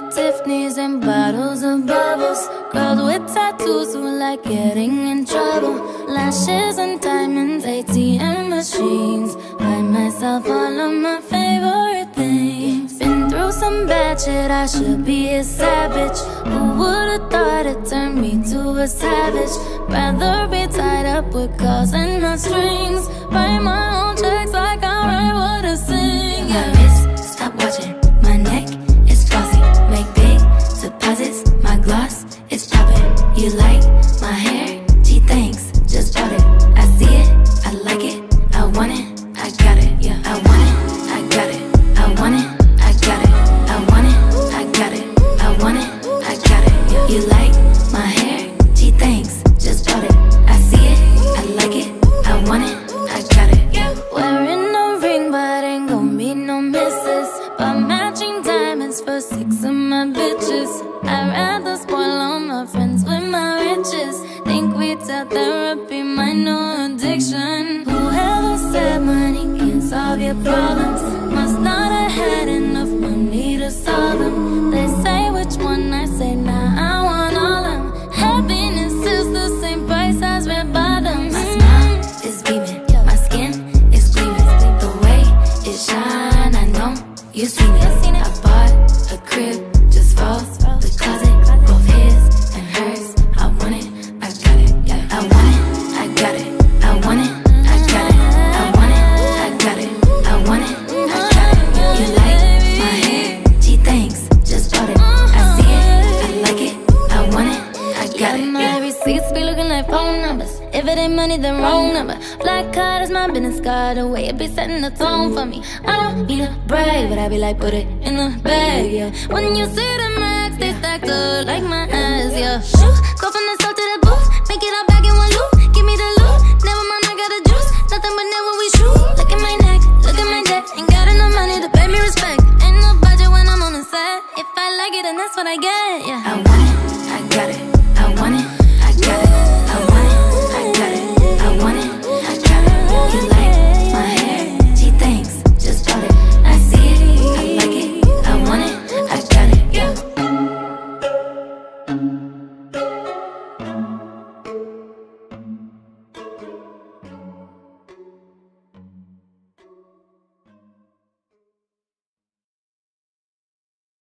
Tiffany's and bottles of bubbles. Girls with tattoos who like getting in trouble. Lashes and diamonds, ATM machines. Buy myself all of my favorite things. Been through some bad shit, I should be a savage. Who would've thought it turned me to a savage? Rather be tied up with calls and not strings. Write my own checks like I write what I sing. My wrist, stop watching. My neck is flossy. Make big deposits. My gloss is popping. You like my hair? Gee, thanks. Just bought it. I see it. I like it. I want it. I got it. Yeah, I want it. I got it. I want it. I got it. I want it. I got it. I want it. I got it. Yeah. You like my hair? Gee, thanks. Just bought it. I see it. I like it. I want it. I got it. Yeah. Wearing a ring, but ain't gon' be no misses. But matching diamonds for 6 of my bitches. I'd rather spoil all my friends with my riches. Think retail therapy might know addiction. Whoever said money can solve your problems must not have had enough money to solve them. They say which one, I say nah, I want all them. Happiness is the same price as red bottoms. My smile is beaming, my skin is gleaming. The way it shine, I know you've seen it. I bought a crib just for the closet, both his and hers. I want it, I got it. Yeah, I want it, I got it. I want it, I got it. I want it, I got it. I want it, I got it. You like my hair? Gee, thanks. Just bought it. I see it, I like it. I want it, I got it. My receipts be looking like phone numbers. If it ain't money, then wrong number. Black card is my business card. The way it be setting the tone for me. I don't need a brag, but I be like, put it in the bag, yeah. When you see the max, they stacked up like my ass, yeah. Shoo, go from the south to the booth, make it all back in one loop. Give me the loot, never mind, I got the juice. Nothing but never we shoot. Look at my neck, look at my debt. Ain't got enough money to pay me respect. Ain't no budget when I'm on the set. If I like it, then that's what I get, yeah. I want it, I got it.